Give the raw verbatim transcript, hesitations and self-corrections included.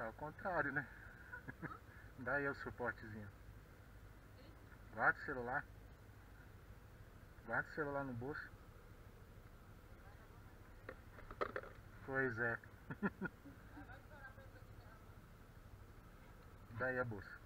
ao contrário, né? Dá aí o suportezinho. Guarda o celular. Guarda o celular no bolso. Pois é. Daí a bolsa.